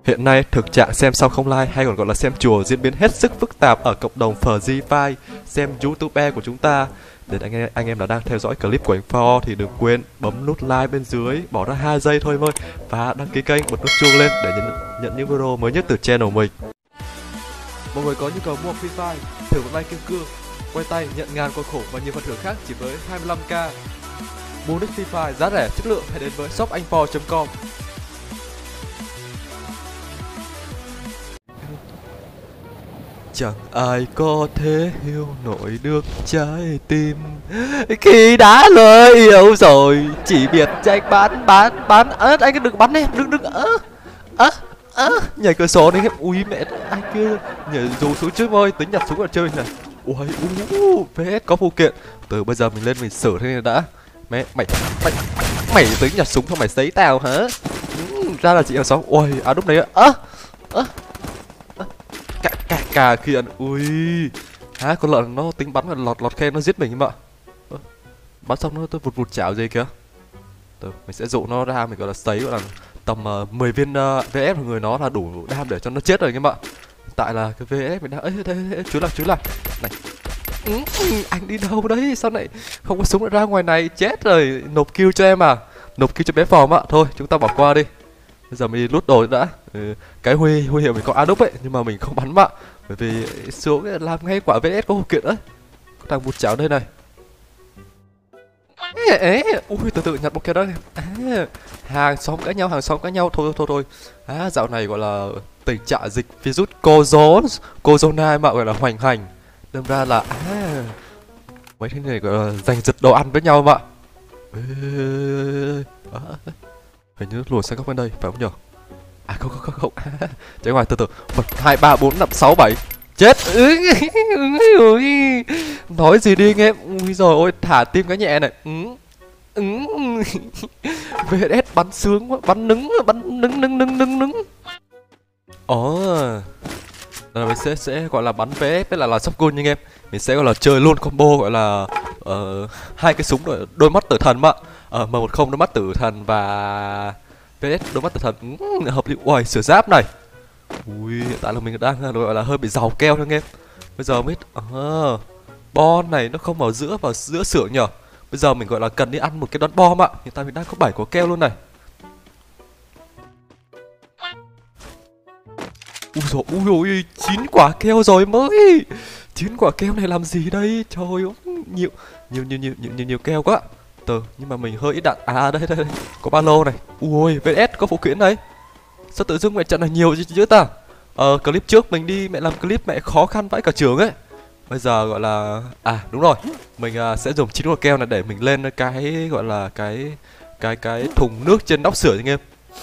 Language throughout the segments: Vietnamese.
Hiện nay, thực trạng xem sao không like hay còn gọi là xem chùa diễn biến hết sức phức tạp ở cộng đồng Free xem YouTube của chúng ta. Để anh em là đang theo dõi clip của anh For thì đừng quên bấm nút like bên dưới, bỏ ra 2 giây thôi thôi, và đăng ký kênh, bật nút chuông lên để nhận những video mới nhất từ channel mình. Mọi người có nhu cầu mua Free Fire, thử một vay kim cương, quay tay nhận ngàn con khủng và nhiều phần thưởng khác chỉ với 25k. Mua nick Free Fire giá rẻ chất lượng hãy đến với shopanhpho.com. Chẳng ai có thể hiểu nổi được trái tim khi đã lời yêu rồi, chỉ biết tranh bán anh đừng bắn em, đừng nhảy cửa sổ đi em. Ui mẹ, anh kia nhảy dù xuống trước thôi, tính nhặt súng ở chơi này. Ui VS có phụ kiện. Từ bây giờ mình lên mình xử thế này đã. Mày tính nhặt súng không, mày sấy tao hả? Ra là chị ở sáu. Ui lúc đấy cả khi ăn. Ui con lợn nó tính bắn và lọt khe nó giết mình em ạ. Bắn xong nó tôi vụt chảo gì kìa. Từ mình sẽ dụ nó ra, mình gọi là sấy, gọi là tầm 10 viên VS của người nó là đủ đam để cho nó chết rồi em ạ. Tại là cái VS mình đang đây chú là này. Anh đi đâu đấy, sao lại không có súng lại ra ngoài này, chết rồi. Nộp kill cho em à, nộp kill cho bé phòm ạ. Thôi chúng ta bỏ qua đi, bây giờ mình đi lút đồ đã. Cái huy hiệu mình có Adopt ấy, nhưng mà mình không bắn ạ, bởi vì xuống làm ngay quả VS có phụ kiện đấy. Có thằng vụt chảo đây này. Ui từ nhặt một cái đó này. Hàng xóm cãi nhau thôi. Dạo này gọi là tình trạng dịch virus Corona mà gọi là hoành hành, đâm ra là mấy thế này gọi là giành giật đồ ăn với nhau mà. Hình như lùi sang góc bên đây phải không nhở? Không. Chạy ngoài từ 1 2 3 4 5 6 7. Chết. Nói gì đi anh em. Ui rồi ôi, thả tim cái nhẹ này. VS bắn sướng quá, bắn nứng. Là mình sẽ gọi là bắn VS với là shotgun nha anh em. Mình sẽ gọi là chơi luôn combo gọi là hai cái súng đôi mắt tử thần mà. M10 đôi mắt tử thần và VS đôi mắt tử thần hợp lý. Ui sửa giáp này. Ui hiện tại là mình đang gọi là hơi bị giàu keo thôi anh em. Bây giờ mới bon này nó không vào giữa xưởng nhở. Bây giờ mình gọi là cần đi ăn một cái đón bom ạ. Hiện tại mình đang có 7 quả keo luôn này. Ui dồi 9 quả keo rồi mới. 9 quả keo này làm gì đây? Trời ơi, nhiều keo quá. Nhưng mà mình hơi ít đạn. Đây có ba lô này. Ui VS có phụ kiện đấy. Sao tự dưng mẹ trận này nhiều chứ ta? Clip trước mình đi mẹ làm clip mẹ khó khăn vãi cả trường ấy. Bây giờ gọi là đúng rồi, mình sẽ dùng 9 quả keo này để mình lên cái gọi là cái thùng nước trên nóc sửa anh em.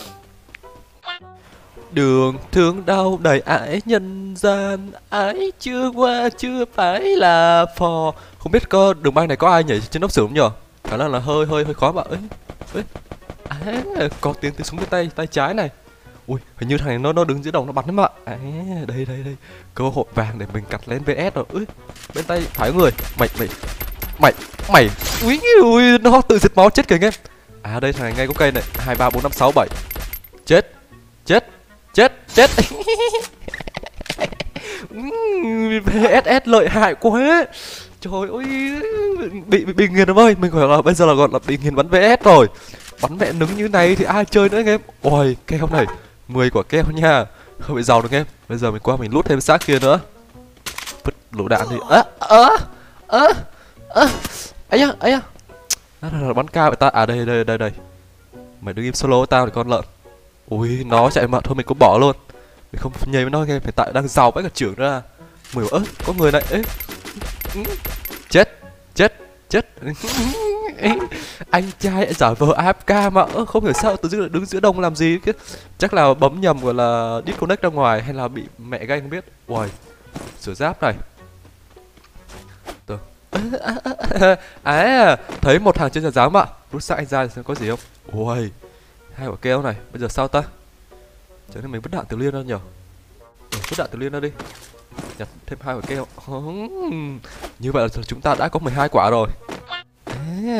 Đường thương đau đầy ải nhân gian, ái chưa qua chưa phải là phò. Không biết có đường băng này có ai nhảy trên nóc sửa không nhở? Khả năng là hơi khó bạn ấy. Có tiếng từ súng bên tay trái này. Ui hình như thằng này nó đứng giữa đồng nó bắn đấy ạ. Đây cơ hội vàng để mình cặt lên VS rồi. Bên tay phải người. Mày ui nó tự diệt máu chết kìa anh em. Đây thằng này ngay có cây này. 2 3 4 5 6 7. Chết. VSS lợi hại quá. Trời ơi, bị nghiền em ơi. Mình gọi là bây giờ là gọi là bị nghiền bắn VS rồi. Bắn mẹ nứng như này thì ai chơi nữa anh em. Ôi keo này 10 quả keo nha, không bị giàu được em. Bây giờ mình qua mình lút thêm xác kia nữa. Vứt lựu đạn thì ấy da. Nó bắn cao vậy ta. Đây. Mày đứng im solo với tao thì con lợn. Ui nó chạy mà thôi mình cũng bỏ luôn. Mình không nhây với nó em. Hiện tại đang giàu với cả trưởng ra. Mười có người này. Chết. Anh trai giả vờ AFK mà không hiểu sao tự dưng lại đứng giữa đông làm gì kia. Chắc là bấm nhầm gọi là disconnect ra ngoài hay là bị mẹ gay không biết. Uầy sửa giáp này. Thấy một thằng trên giàn giáo mà. Rút xác anh ra xem có gì không. Uầy 2 quả keo này. Bây giờ sao ta? Chắc nên mình vứt đạn tiểu liên ra nhở. Vứt đạn tiểu liên ra đi. Nhặt thêm 2 quả keo. Như vậy là chúng ta đã có 12 quả rồi.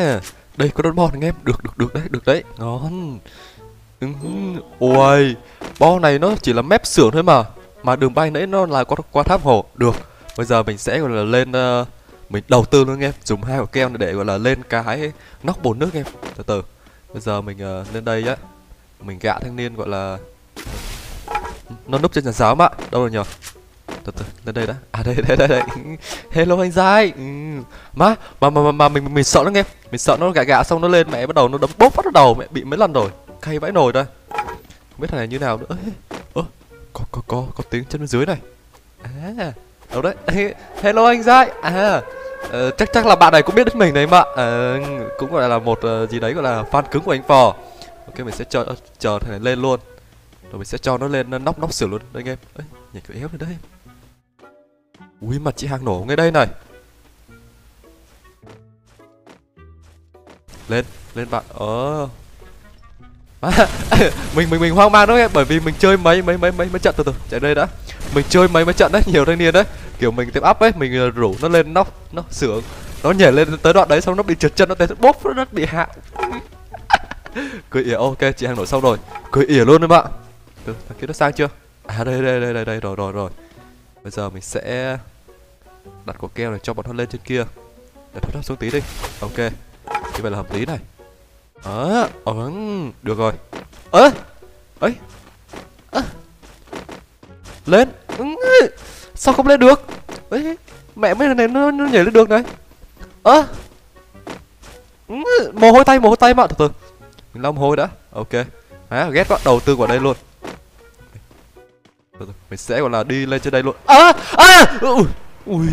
Đây có đón bon anh em. Được đấy. Ngon. Ui Bo này nó chỉ là mép xưởng thôi mà đường bay nãy nó là qua tháp hồ. Được, bây giờ mình sẽ gọi là lên mình đầu tư luôn anh em, dùng 2 quả keo để gọi là lên cái nóc bồn nước anh em. Từ từ, bây giờ mình lên đây á, mình gạ thanh niên gọi là nó núp trên giàn giáo ạ. Đâu rồi nhờ? Từ từ, lên đây đã. À đây. Hello anh dai. Mà mình sợ nó nghe. Mình sợ nó gạ xong nó lên mẹ bắt đầu nó đấm bốp phát đầu mẹ bị mấy lần rồi. Cay vãi nồi đây. Không biết thằng này như nào nữa. Có tiếng chân bên dưới này. À, đâu đấy? Hello anh dai. À, chắc là bạn này cũng biết đến mình đấy mà. Cũng gọi là một gì đấy gọi là fan cứng của anh Phò. Ok, mình sẽ chờ thằng này lên luôn. Rồi mình sẽ cho nó lên nóc sửa luôn đây anh em. Ấy, nhảy cái éo lên đây. Ui, mặt chị hàng nổ ngay đây này. Lên bạn. Mình hoang mang đó em, bởi vì mình chơi mấy trận. Từ chạy đây đã. Mình chơi mấy trận đấy, nhiều thanh niên đấy. Kiểu mình tiếp up ấy, mình rủ nó lên nóc, nó sửa, nó nhảy lên tới đoạn đấy xong nó bị trượt chân, nó té bốp nó bị hạ. Cười ỉa. Ok, chị hàng nổ xong rồi. Cười ỉa luôn đấy bạn. Từ thằng kia nó sang chưa? À đây rồi. Bây giờ mình sẽ đặt quả keo này cho bọn nó lên trên kia. Để thoát xuống tí đi. Ok, như vậy là hợp lý này. Được rồi. Lên. Sao không lên được? Mẹ mấy này nó nhảy lên được này. Mồ hôi tay mà. Từ từ, mình lau mồ hôi đã. Ok. Ghét quá, đầu tư vào đây luôn. Từ từ, mình sẽ gọi là đi lên trên đây luôn. Ui.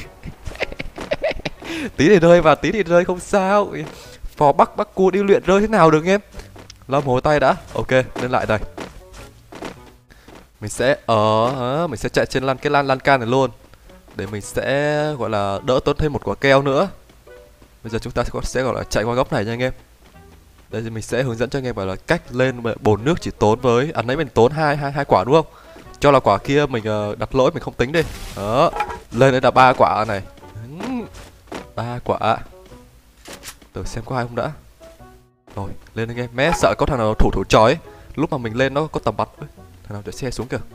Tí thì rơi và tí thì rơi không sao. Phò bắc cua đi luyện rơi thế nào được em. Lau mồ hôi tay đã. Ok, lên lại đây. Mình sẽ mình sẽ chạy trên cái lan can này luôn, để mình sẽ gọi là đỡ tốn thêm một quả keo nữa. Bây giờ chúng ta sẽ gọi là chạy qua góc này nha anh em. Đây thì mình sẽ hướng dẫn cho anh em bảo là cách lên bồn nước chỉ tốn với nãy mình tốn hai quả đúng không? Cho là quả kia mình đặt lỗi mình không tính đi. Đó, lên đây là 3 quả này. 3 quả. Từ xem có ai không đã. Rồi, lên anh em. Mẹ sợ có thằng nào thủ tròi ấy. Lúc mà mình lên nó có tầm bắn. Thằng nào chạy xe xuống kìa.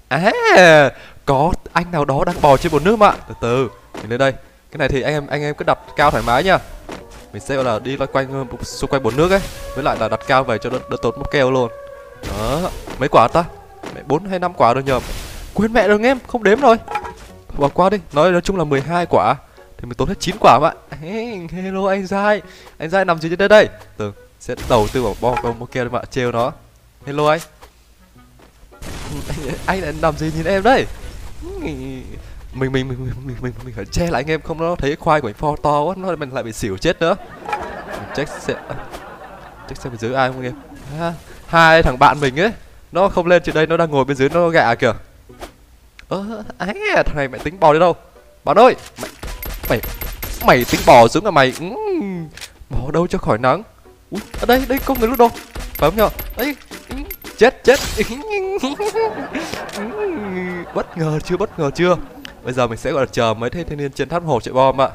Có anh nào đó đang bò trên bồn nước mà. Từ từ, mình lên đây. Cái này thì anh em cứ đặt cao thoải mái nha. Mình sẽ gọi là đi loanh quanh xung quanh bồn nước ấy, với lại là đặt cao về cho đỡ tốn móc keo luôn. Đó, mấy quả ta? Mẹ 4 hay 5 quả rồi nhờ. Quên mẹ rồi anh em, không đếm rồi. Bỏ qua đi, nói chung là 12 quả thì mình tốn hết 9 quả mà. Hello anh dai nằm gì trên đây? Từ sẽ đầu tư vào bo móc keo mà trêu nó. Hello anh. Anh lại nằm gì nhìn em đấy? Mình phải che lại anh em, không nó thấy khoai của anh Pho to quá nó mình lại bị xỉu chết nữa. Mình check xem bên dưới ai không em. Hai thằng bạn mình ấy, nó không lên trên đây, nó đang ngồi bên dưới nó gạ kìa. Thằng này mày tính bò đi đâu? Bạn ơi, mày tính bò xuống là mày bò đâu cho khỏi nắng. Ui, ở đây có người lúc đâu phải không nhở? Đấy, chết bất ngờ chưa. Bây giờ mình sẽ gọi là chờ mấy thanh niên trên tháp hồ chạy bom ạ.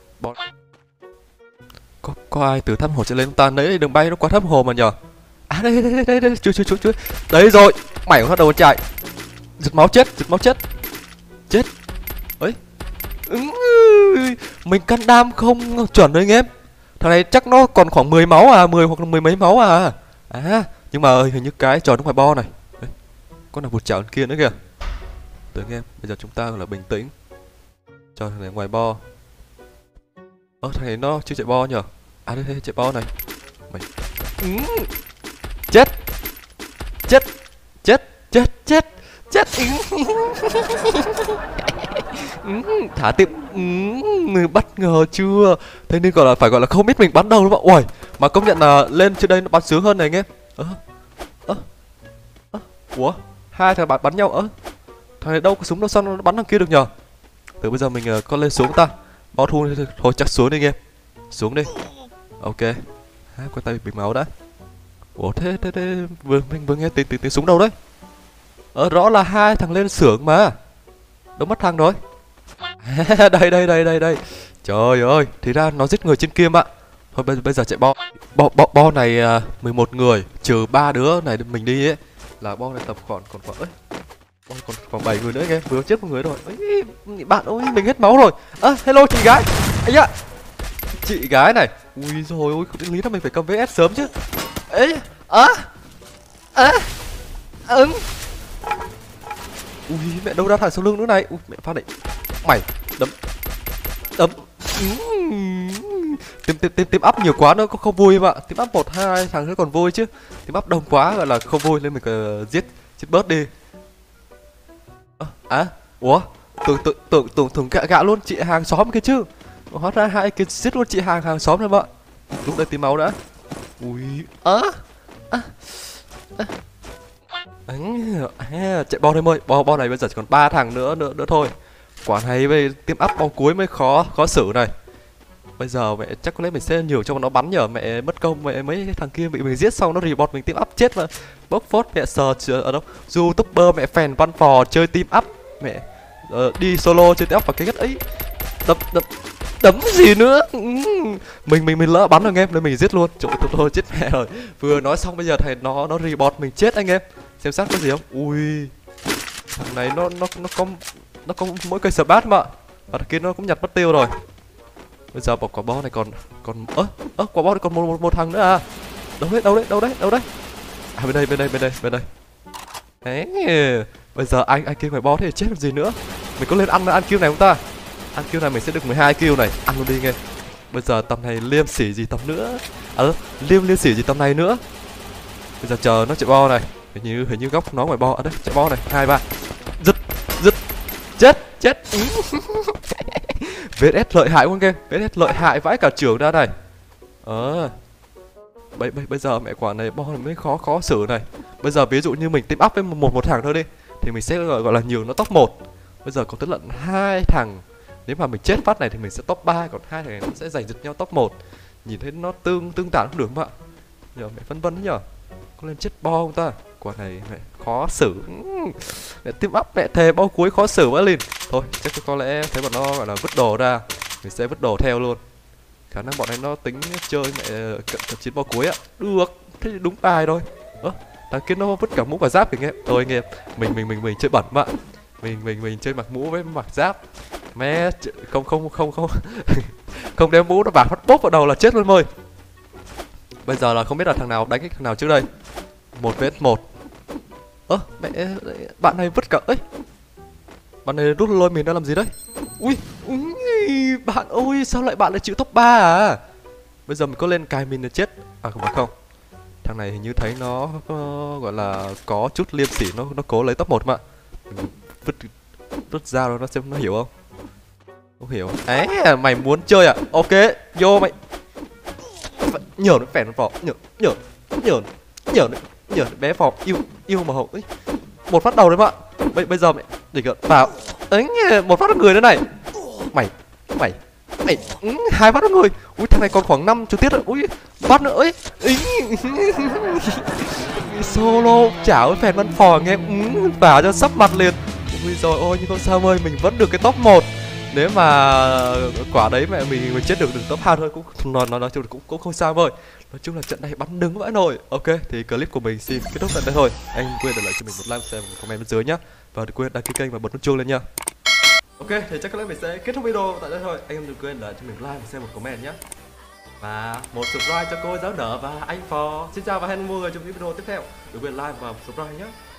Có ai từ tháp hồ chạy lên không ta? Nãy đường bay nó qua tháp hồ mà nhờ. Đây chưa. Đấy rồi, mày bắt đầu chạy. Giật máu chết ấy. Mình căn đam không chuẩn đấy anh em. Thằng này chắc nó còn khoảng 10 máu à, 10 hoặc là 10 mấy máu à. Nhưng mà hình như cái trò nó ngoài bo này. Đấy, có nào vụt chảo kia nữa kìa. Tới anh em, bây giờ chúng ta là bình tĩnh. Cho thằng này ngoài bo. Thằng này nó chưa chạy bo nhở? Đây chạy bo này. Mày chết. Thả tiệm. Bất ngờ chưa? Thế nên phải gọi là không biết mình bắn đâu đúng không? Ui, mà công nhận là lên trên đây nó bắn sướng hơn này anh em. Ủa, hai thằng bạn bắn nhau. Thằng này đâu có súng đâu, sao nó bắn thằng kia được nhờ? Từ bây giờ mình có lên xuống ta. Bao thu thôi chắc xuống đi anh em. Xuống đi. Ok. Quay tay bị máu đã. Ủa thế mình vừa nghe tiếng súng đâu đấy? Rõ là hai thằng lên xưởng mà. Đâu mất thằng rồi. Đây. Trời ơi, thì ra nó giết người trên kia mà. Thôi bây giờ chạy bo này 11 người trừ 3 đứa này mình đi ấy. Là bo này tập còn ấy, bo còn khoảng 7 người nữa anh em, vừa chết một người rồi. Ấy, bạn ơi mình hết máu rồi. Hello chị gái. Ấy ạ, chị gái này. Ui rồi ôi, không lý là mình phải cầm VS sớm chứ. Ấy ui mẹ đâu ra thằng sau lưng nữa này. Ui mẹ phát định mày đấm đấm. Team up nhiều quá nó không vui em ạ. Team up 1-2 thằng nữa còn vui chứ. Team up đông quá gọi là không vui nên mình giết bớt đi. Ủa tưởng gạ luôn chị hàng xóm kia chứ. Hóa ra hai kia giết luôn chị hàng xóm rồi bạn. Lúc đây tí máu đã. Ui chạy bo em ơi, bo này bây giờ chỉ còn 3 thằng nữa thôi. Quả này về team up bo cuối mới khó xử này. Bây giờ mẹ chắc có lẽ mình sẽ nhiều cho nó bắn nhờ mẹ mất công mẹ mấy thằng kia bị mình giết xong nó report mình team up chết mà. Bốc phốt mẹ sờ ở đâu YouTuber mẹ phèn văn phò chơi team up mẹ đi solo chơi team up vào cái gắt ấy. Đấm gì nữa. Mình lỡ bắn rồi anh em nên mình giết luôn. Trời ơi thôi chết mẹ rồi. Vừa nói xong bây giờ thầy nó report mình chết anh em. Xem xác có gì không? Ui. Thằng này nó có mỗi cây sbat mà. Và thằng kia nó cũng nhặt mất tiêu rồi. Bây giờ quả bo này còn quả bo này còn một thằng nữa à. Đâu đấy. Bên đây. Đấy. Bây giờ anh kia ngoài bo thế thì chết làm gì nữa. Mình có lên ăn kill này không ta? Ăn kill này mình sẽ được 12 kill này, ăn luôn đi nghe. Bây giờ tầm này liêm sỉ gì tầm nữa. Liêm sỉ gì tầm này nữa. Bây giờ chờ nó chạy bo này. Hình như góc nó ngoài bo đấy, chạy bo này, 2 3. Giật. Chết. VS lợi hại quá anh em. VS lợi hại vãi cả trưởng ra này. Bây giờ mẹ quả này bo này mới khó xử này. Bây giờ ví dụ như mình team up với một thằng thôi đi thì mình sẽ gọi là nhiều nó top 1. Bây giờ có tới lận 2 thằng. Nếu mà mình chết phát này thì mình sẽ top 3, còn 2 thằng này nó sẽ giành giật nhau top 1. Nhìn thấy nó tương tản không được không ạ? Nhờ mẹ phân vân nhờ. Có lên chết bo không ta? Quả này mẹ khó xử. Mẹ team up mẹ thề bo cuối khó xử quá liền. Thôi chắc có lẽ thấy bọn nó gọi là vứt đồ ra, mình sẽ vứt đồ theo luôn. Khả năng bọn này nó tính chơi mẹ cận chiến bo cuối ạ. Được, thế thì đúng bài thôi. Thằng kia nó vứt cả mũ và giáp kìa nghe. Thôi nghe, mình chơi bẩn mà. Mình chơi mặc mũ với mặc giáp. Mẹ không đeo mũ nó bạc phát bốp vào đầu là chết luôn ơi. Bây giờ là không biết là thằng nào đánh cái thằng nào trước đây. 1vs1. Mẹ bạn này vứt cả ấy. Bạn này rút lôi mình đang làm gì đấy? Ui, bạn ơi sao lại bạn lại chịu top 3 à? Bây giờ mình có lên cài mình là chết. Không. Thằng này hình như thấy nó gọi là có chút liêm sỉ, nó cố lấy top 1 mà. Mình vứt ra rồi nó xem nó hiểu không? Không hiểu. Mày muốn chơi à? Ok, vô mày. Nhờ nó phèn vỏ, nhờ bé vỏ yêu mà hậu ấy. Một phát đầu đấy bạn. Bây giờ mày để vào. Ấy, một phát người nữa này. Mày 2 phát người. Ui thằng này còn khoảng 5 chú tiết rồi. Ui phát nữa ấy. Solo chảo với phèn văn phò nghe vào cho sắp mặt liền. Ui rồi ôi nhưng không sao ơi, mình vẫn được cái top 1. Nếu mà quả đấy mẹ mình chết được top 2 thôi cũng nói chung cũng không sao ơi. Nói chung là trận này bắn đứng vãi nồi. Ok thì clip của mình xin kết thúc tại đây thôi. Anh quên để lại cho mình một like, share, một comment bên dưới nhá. Và đừng quên đăng ký kênh và bật nút chuông lên nha. Ok thì chắc có lẽ mình sẽ kết thúc video tại đây thôi. Anh em đừng quên để lại cho mình like và share một comment nhá. Và một subscribe cho cô giáo nở và anh Phò. Xin chào và hẹn gặp mọi người trong những video tiếp theo. Đừng quên like và subscribe nhé.